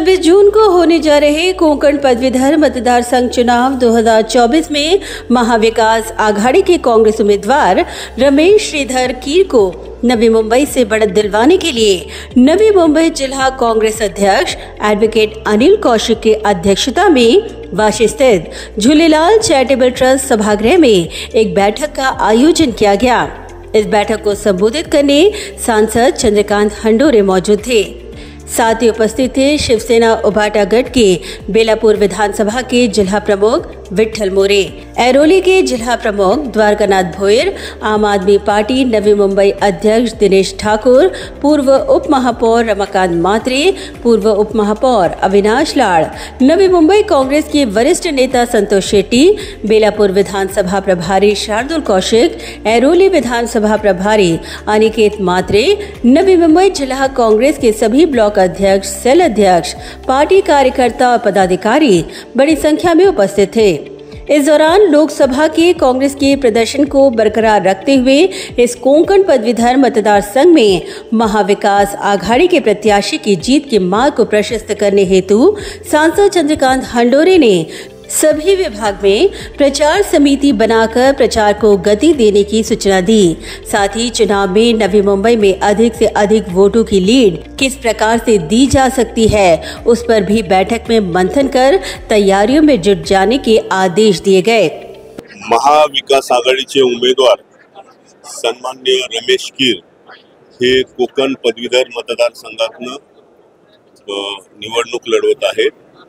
26 जून को होने जा रहे कोंकण पदवीधर मतदार संघ चुनाव 2024 में महाविकास आघाड़ी के कांग्रेस उम्मीदवार रमेश श्रीधर कीर को नवी मुंबई से बढ़त दिलवाने के लिए नवी मुंबई जिला कांग्रेस अध्यक्ष एडवोकेट अनिल कौशिक की अध्यक्षता में वाशी स्थित झूलेलाल चैरिटेबल ट्रस्ट सभागृह में एक बैठक का आयोजन किया गया। इस बैठक को संबोधित करने सांसद चंद्रकांत हंडोरे मौजूद थे। साथ ही उपस्थित थे शिवसेना उभाटा गढ़ के बेलापुर विधानसभा के जिला प्रमुख विठल मोरे, ऐरोली के जिला प्रमुख द्वारकानाथ भोयर, आम आदमी पार्टी नवी मुंबई अध्यक्ष दिनेश ठाकुर, पूर्व उप महापौर रमाकांत मात्रे, पूर्व उप महापौर अविनाश लाड़, नवी मुंबई कांग्रेस के वरिष्ठ नेता संतोष शेट्टी, बेलापुर विधानसभा प्रभारी शार्दुल कौशिक, ऐरोली विधानसभा प्रभारी अनिकेत मात्रे, नवी मुंबई जिला कांग्रेस के सभी ब्लॉक अध्यक्ष, सेल अध्यक्ष, पार्टी कार्यकर्ता और पदाधिकारी बड़ी संख्या में उपस्थित थे। इस दौरान लोकसभा के कांग्रेस के प्रदर्शन को बरकरार रखते हुए इस कोंकण पदवीधर मतदार संघ में महाविकास आघाड़ी के प्रत्याशी की जीत के मार्ग को प्रशस्त करने हेतु सांसद चंद्रकांत हंडोरे ने सभी विभाग में प्रचार समिति बनाकर प्रचार को गति देने की सूचना दी। साथ ही चुनाव में नवी मुंबई में अधिक से अधिक वोटों की लीड किस प्रकार से दी जा सकती है, उस पर भी बैठक में मंथन कर तैयारियों में जुट जाने के आदेश दिए गए। महाविकास आघाडीचे उमेदवार सन्माननीय रमेश कीर हे कोकण पदवीधर मतदारसंघातून निवडणूक लढवत आहेत।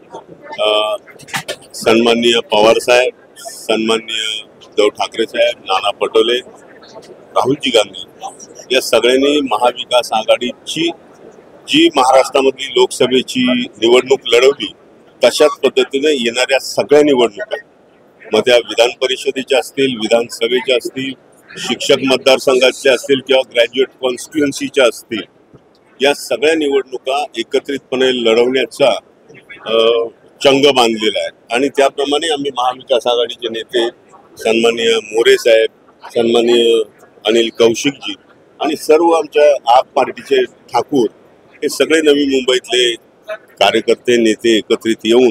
सन्माननीय पवार साहेब, सन्माननीय उद्धव ठाकरे साहेब, नाना पटोले, राहुलजी गांधी या सगळ्यांनी महाविकास आघाडीची जी महाराष्ट्रामधली लोकसभेची निवडणूक लढवली तशाच पद्धतीने येणाऱ्या सगळ्या निवडणुका, मग त्या विधान परिषदेच्या असतील, विधानसभेच्या असतील, शिक्षक मतदारसंघाच्या असतील किंवा ग्रॅज्युएट कॉन्स्टिट्युएन्सीच्या असतील, या सगळ्या निवडणुका एकत्रितपणे लढवण्याचा चंग बांधलेला आहे। आणि त्याप्रमाणे आम्ही महाविकास आघाडीचे नेते सन्माननीय मोरे साहेब, सन्माननीय अनिल कौशिकजी आणि सर्व आमच्या आप पार्टीचे ठाकूर हे सगळे नवी मुंबईतले कार्यकर्ते नेते एकत्रित येऊन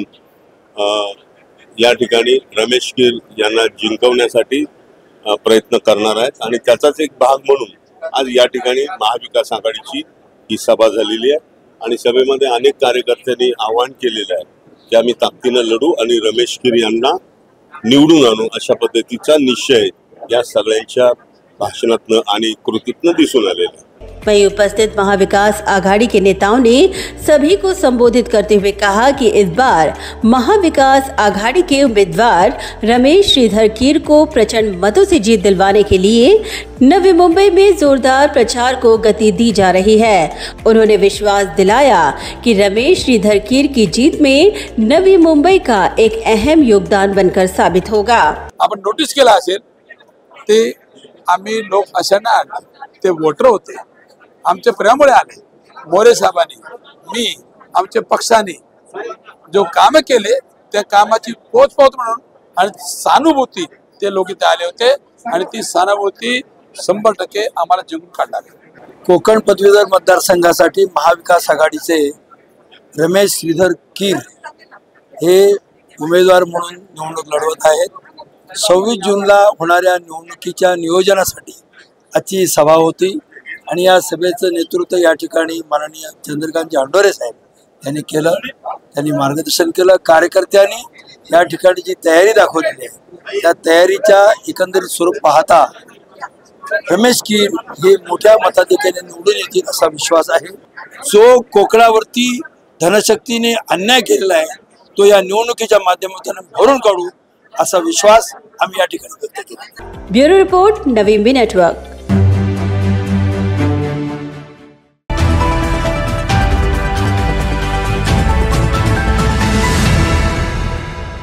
या ठिकाणी रमेश कीर यांना जिंकवण्यासाठी प्रयत्न करणार आहेत। आणि त्याचाच एक भाग म्हणून आज या ठिकाणी महाविकास आघाडीची ही सभा झालेली आहे आणि सभेमध्ये अनेक कार्यकर्त्यांनी आवाहन केलेलं आहे की आम्ही ताकदीनं लढू आणि रमेश कीर यांना निवडून आणू, अशा पद्धतीचा निश्चय या सगळ्यांच्या भाषणातनं आणि कृतीतनं दिसून आलेला आहे। वहीं उपस्थित महाविकास आघाड़ी के नेताओं ने सभी को संबोधित करते हुए कहा कि इस बार महाविकास आघाड़ी के उम्मीदवार रमेश श्रीधर कीर को प्रचंड मतों से जीत दिलवाने के लिए नवी मुंबई में जोरदार प्रचार को गति दी जा रही है। उन्होंने विश्वास दिलाया कि रमेश श्रीधर कीर की जीत में नवी मुंबई का एक अहम योगदान बनकर साबित होगा। आपण नोटीस केला असेल ते आम्ही लोक अशांना ते वोटर होते, आमचे प्रेमामुळे आले। मोरे साहेबांनी, मी, आमच्या पक्षाने जो काम केले त्या कामाची पोचपावती म्हणून आणि सहानुभूती ते लोक इथे आले होते आणि ती सहानुभूती 100% आम्हाला जिंकून काढणार आहे। कोकण पदवीधर मतदारसंघासाठी महाविकास आघाडीचे रमेश श्रीधर कीर हे उमेदवार म्हणून निवडणूक लढवत आहेत। 26 जूनला होणाऱ्या निवडणुकीच्या नियोजनासाठी आजची सभा होती आणि या सभेचं नेतृत्व या ठिकाणी माननीय चंद्रकांत हंडोरे साहेब यांनी केलं। त्यांनी मार्गदर्शन केलं। कार्यकर्त्यांनी या ठिकाणी जी तयारी दाखवलेली आहे त्या तयारीच्या एकंदरीत स्वरूप पाहता रमेश कीर हे मोठ्या मताधिक्याने निवडून येतील असा विश्वास आहे। जो कोकणावरती धनशक्तीने अन्याय केलेला आहे तो या निवडणुकीच्या माध्यमातून भरून काढू असा विश्वास आम्ही या ठिकाणी व्यक्त केला। Bureau report, Navi Mumbai network.